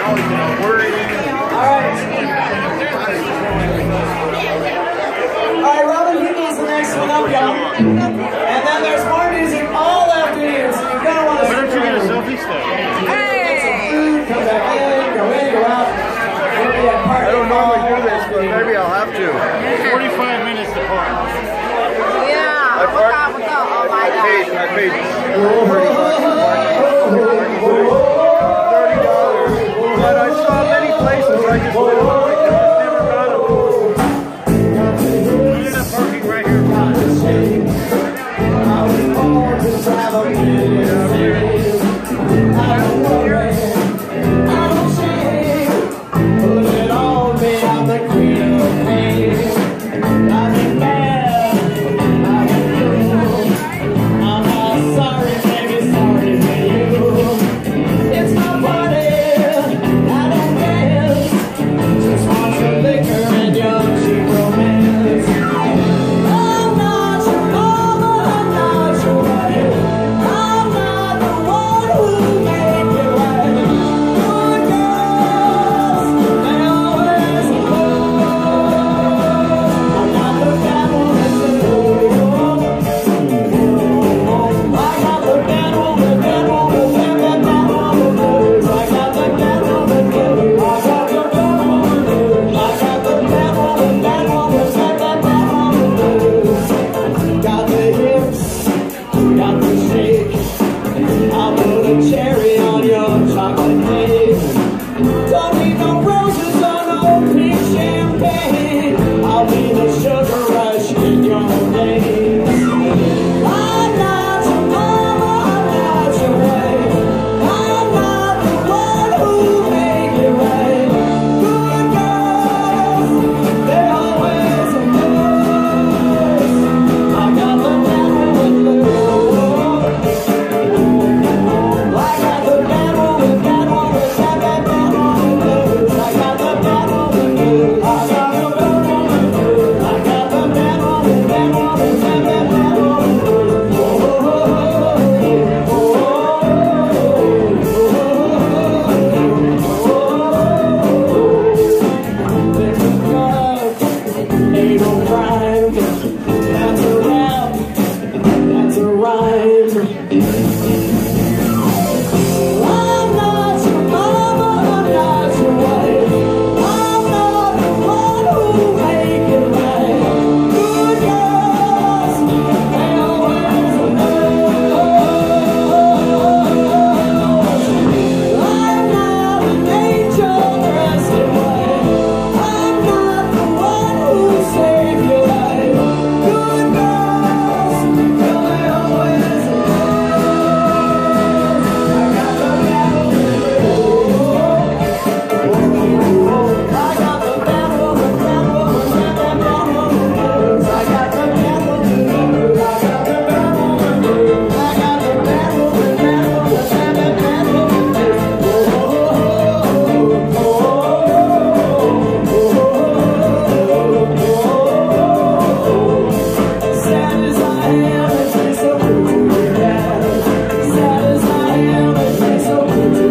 Alright, Robin Hickey's the next one up, y'all. And then there's more music all afternoon, so you're gonna want to stick around. Get a selfie stick. Come back in, go out. I don't normally do this, but maybe I'll have to. 45 minutes to park. Yeah. I paid $30, but I saw many places I just never got them. I ended up parking right here. So